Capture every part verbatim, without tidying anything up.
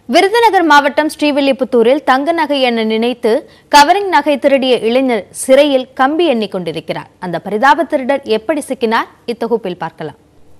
விருதுநகர் மாவட்டம் ஸ்ரீவில்லிபுத்தூரில் தங்க நகை என நினைத்து கவரிங் நகை திருடிய இளைஞர் சிறையில் கம்பி எண்ணிக் கொண்டிருக்கிறார். அந்த பரிதாப திருடர் எப்படி சிக்கினார்? இத்தொகுப்பில் பார்க்கலாம்.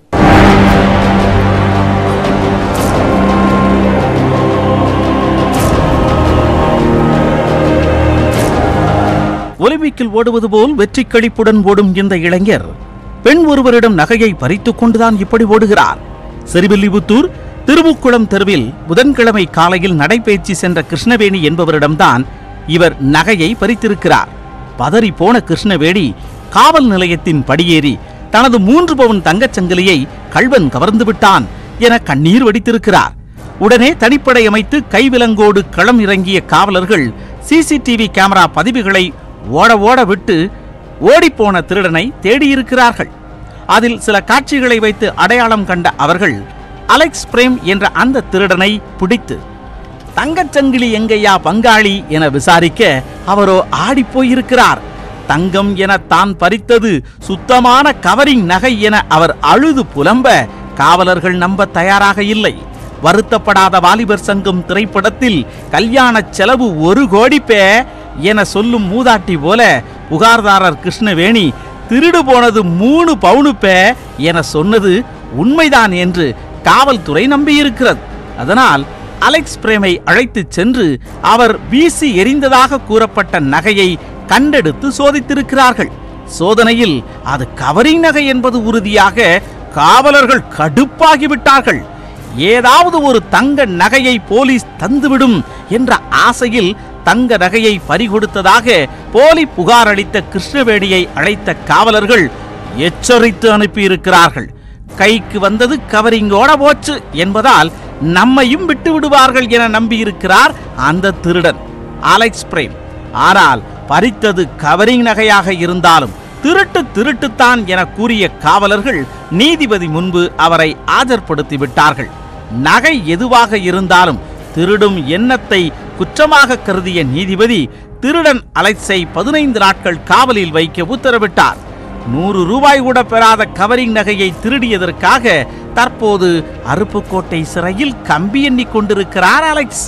ஒலிம்பிக்கில் ஓடுவது போல் வெற்றி களிப்புடன் ஓடும் இந்த இளைஞர் பெண் ஒருவரிடம் நகையை பறித்துக் கொண்டுதான் இப்படி ஓடுகிறார். ஸ்ரீவில்லிபுத்தூர் திருமுக்குளம் தெருவில் புதன்கிழமை காலையில் நடைபயிற்சி சென்ற கிருஷ்ணவேணி என்பவரிடம்தான் இவர் நகையை பறித்திருக்கிறார். பதறி போன கிருஷ்ணவேணி காவல் நிலையத்தின் படியேறி தனது மூன்று பவுன் தங்கச் சங்கிலியை கள்வன் கவர்ந்து விட்டான் என கண்ணீர் வடித்திருக்கிறார். உடனே தனிப்படை அமைத்து கைவிலங்கோடு களம் இறங்கிய காவலர்கள் சிசிடிவி கேமரா பதிவுகளை ஓட ஓட விட்டு ஓடிப்போன திருடனை தேடியிருக்கிறார்கள். அதில் சில காட்சிகளை வைத்து அடையாளம் கண்ட அவர்கள் அலெக்ஸ் பிரேம் என்ற அந்த திருடனை பிடித்து தங்கச்சங்கிலி எங்கையா பங்காளி என விசாரிக்க அவரோ ஆடி போயிருக்கிறார். தங்கம் என தான் பறித்தது சுத்தமான கவரிங் நகை என அவர் அழுது புலம்ப காவலர்கள் நம்ப தயாராக இல்லை. வருத்தப்படாத வாலிபர் சங்கம் திரைப்படத்தில் கல்யாண செலவு ஒரு கோடி பே என சொல்லும் மூதாட்டி போல புகார்தாரர் கிருஷ்ணவேணி திருடு போனது மூணு பவுனு பே என சொன்னது உண்மைதான் என்று காவல்துறை நம்பியிருக்கிறது. அதனால் அலெக்ஸ் பிரேமை அழைத்து சென்று அவர் வீசி எறிந்ததாக கூறப்பட்ட நகையை கண்டெடுத்து சோதித்திருக்கிறார்கள். சோதனையில் அது கவரிங் நகை என்பது உறுதியாக காவலர்கள் கடுப்பாகிவிட்டார்கள். ஏதாவது ஒரு தங்க நகையை போலீஸ் தந்துவிடும் என்ற ஆசையில் தங்க நகையை பறிகொடுத்ததாக போலி புகார் அளித்த கிருஷ்ணவேணியை அழைத்த காவலர்கள் எச்சரித்து அனுப்பியிருக்கிறார்கள். கைக்கு வந்தது கவரிங்கோட போச்சு என்பதால் நம்மையும் விட்டு விடுவார்கள் என நம்பியிருக்கிறார் அந்த திருடன் அலெக்ஸ் பிரேம். ஆனால் பறித்தது கவரிங் நகையாக இருந்தாலும் திருட்டு திருட்டுத்தான் என கூறிய காவலர்கள் நீதிபதி முன்பு அவரை ஆஜர்படுத்தி விட்டார்கள். நகை எதுவாக இருந்தாலும் திருடும் எண்ணத்தை குற்றமாக கருதிய நீதிபதி திருடன் அலெக்ஸை பதினைந்து நாட்கள் காவலில் வைக்க உத்தரவிட்டார். நூறு ரூபாய் கூட பெறாத கவரிங் நகையை திருடியதற்காக தற்போது அருப்புக்கோட்டை சிறையில் கம்பி எண்ணிக் கொண்டிருக்கிறார் அலெக்ஸ்.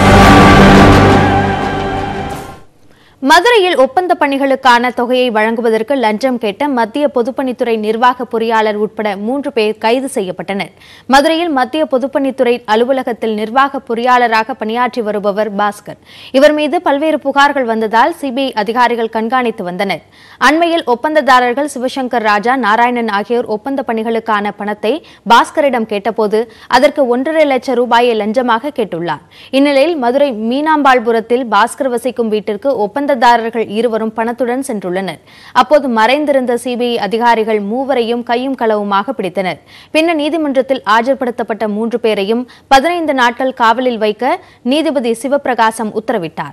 மதுரையில் ஒப்பந்த பணிகளுக்கான தொகையை வழங்குவதற்கு லஞ்சம் கேட்ட மத்திய பொதுப்பணித்துறை நிர்வாக பொறியாளர் உட்பட மூன்று பேர் கைது செய்யப்பட்டனர். மதுரையில் மத்திய பொதுப்பணித்துறை அலுவலகத்தில் நிர்வாக பொறியாளராக பணியாற்றி வருபவர் பாஸ்கர். இவர் மீது பல்வேறு புகார்கள் வந்ததால் சிபிஐ அதிகாரிகள் கண்காணித்து வந்தனர். அண்மையில் ஒப்பந்ததாரர்கள் சிவசங்கர் ராஜா, நாராயணன் ஆகியோர் ஒப்பந்த பணிகளுக்கான பணத்தை பாஸ்கரிடம் கேட்டபோது அதற்கு ஒன்றரை லட்சம் ரூபாயை லஞ்சமாக கேட்டுள்ளார். இந்நிலையில் மதுரை மீனாம்பாள்புரத்தில் பாஸ்கர் வசிக்கும் வீட்டிற்கு ஒப்பந்த தாரர்கள் இருவரும் பணத்துடன் சென்றுள்ளனர். அப்போது மறைந்திருந்த சிபிஐ அதிகாரிகள் மூவரையும் கையும் களவுமாக பிடித்தனர். பின்னர் நீதிமன்றத்தில் ஆஜர்படுத்தப்பட்ட மூன்று பேரையும் பதினைந்து நாட்கள் காவலில் வைக்க நீதிபதி சிவபிரகாசம் உத்தரவிட்டார்.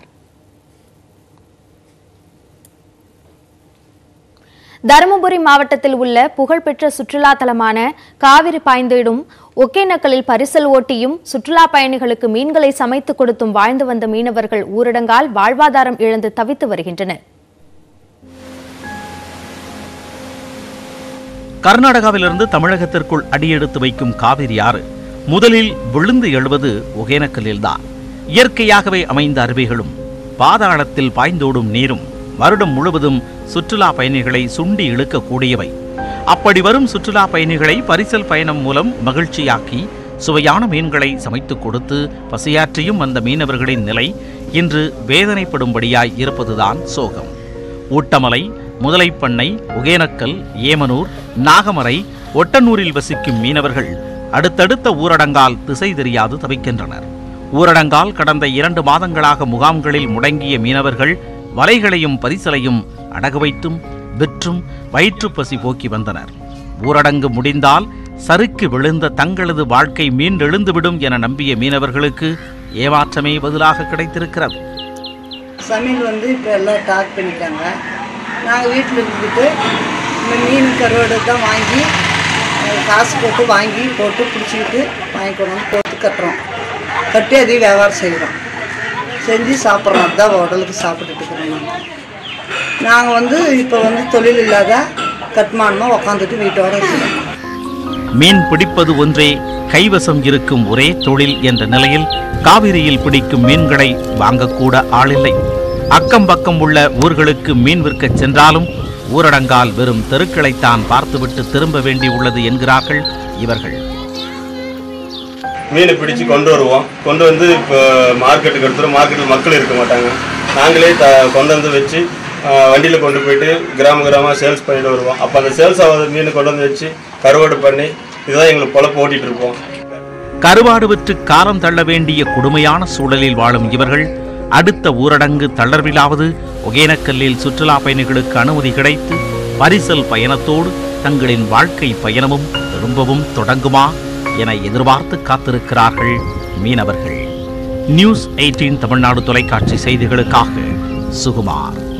தருமபுரி மாவட்டத்தில் உள்ள புகழ்பெற்ற சுற்றுலா தலமான காவிரி பாய்ந்திடும் ஒகேனக்கலில் பரிசல் ஓட்டியும் சுற்றுலா பயணிகளுக்கு மீன்களை சமைத்து கொடுத்தும் வாழ்ந்து வந்த மீனவர்கள் ஊரடங்கால் வாழ்வாதாரம் இழந்து தவித்து வருகின்றனர். கர்நாடகாவிலிருந்து தமிழகத்திற்குள் அடியெடுத்து வைக்கும் காவிரி ஆறு முதலில் விழுந்து எழுவது ஒகேனக்கலில்தான். இயற்கையாகவே அமைந்த அருவிகளும் பாதாளத்தில் பாய்ந்தோடும் நீரும் வருடம் முழுவதும் சுற்றுலா பயணிகளை சுண்டி இழுக்கக்கூடியவை. அப்படி வரும் சுற்றுலா பயணிகளை பரிசல் பயணம் மூலம் மகிழ்ச்சியாக்கி சுவையான மீன்களை சமைத்துக் கொடுத்து பசியாற்றியும் வந்த மீனவர்களின் நிலை இன்று வேதனைப்படும்படியாய் இருப்பதுதான் சோகம். ஊட்டமலை, முதலைப்பண்ணை, ஒகேனக்கல், ஏமனூர், நாகமரை, ஒட்டனூரில் வசிக்கும் மீனவர்கள் அடுத்தடுத்த ஊரடங்கால் திசை தெரியாது தவிக்கின்றனர். ஊரடங்கால் கடந்த இரண்டு மாதங்களாக முகாம்களில் முடங்கிய மீனவர்கள் வலைகளையும் பரிசலையும் அடகு வைத்தும் விற்றும் வயிற்று பசி போக்கி வந்தனர். ஊரடங்கு முடிந்தால் சறுக்கு விழுந்த தங்களது வாழ்க்கை மீண்டெழுந்துவிடும் என நம்பிய மீனவர்களுக்கு ஏமாற்றமே பதிலாக கிடைத்திருக்கிறது. சமையல் வந்து இப்போ எல்லாம் டாக் பண்ணிட்டாங்க. நாங்கள் வீட்டில் இருந்துட்டு இந்த மீன் கருவாடு தான் வாங்கி காசு போட்டு வாங்கி போட்டு பிடிச்சிக்கிட்டு வாங்கி கொண்டு வந்து போட்டு கட்டுறோம். கட்டி அதையும் வியாபாரம் செய்கிறோம். செஞ்சு சாப்பிட்றோம். அதுதான் உடலுக்கு சாப்பிட்டுட்டு இருக்கிறோம். நாங்கள் நாங்கள் வந்து இப்போ வந்து தொழில் இல்லாத கட்டுமானமாக உக்காந்துட்டு வீட்டோட இருக்கிறோம். மீன் பிடிப்பது ஒன்றே கைவசம் இருக்கும் ஒரே தொழில் என்ற நிலையில் காவிரியில் பிடிக்கும் மீன்களை வாங்கக்கூட ஆளில்லை. அக்கம் பக்கம் உள்ள ஊர்களுக்கு மீன் விற்கச் சென்றாலும் ஊரடங்கால் வெறும் தெருக்களைத்தான் பார்த்துவிட்டு திரும்ப வேண்டியுள்ளது என்கிறார்கள் இவர்கள். மீனை பிடிச்சு கொண்டு வருவோம். கொண்டு வந்து இப்போ மார்க்கெட்டுக்கு எடுத்துரும். மார்க்கெட்டில் மக்கள் இருக்க மாட்டாங்க. நாங்களே த கொண்டு வந்து வச்சு வண்டியில் கொண்டு போயிட்டு கிராம கிராமமாக சேல்ஸ் பண்ணிட்டு வருவோம். அப்போ அந்த சேல்ஸ் ஆகாத மீனை கொண்டு வந்து வச்சு கருவாடு பண்ணி இதுதான் எங்களுக்கு பொழப்பு ஓட்டிகிட்டு இருப்போம். கருவாடு விற்று காரம் தள்ள வேண்டிய கொடுமையான சூழலில் வாழும் இவர்கள் அடுத்த ஊரடங்கு தளர்விலாவது ஒகேனக்கல்லில் சுற்றுலா பயணிகளுக்கு அனுமதி கிடைத்து பரிசல் பயணத்தோடு தங்களின் வாழ்க்கை பயணமும் திரும்பவும் தொடங்குமா என எதிர்பார்த்து காத்திருக்கிறார்கள் மீனவர்கள். நியூஸ் எயிட்டீன் தமிழ்நாடு தொலைக்காட்சி செய்திகளுக்காக சுகுமார்.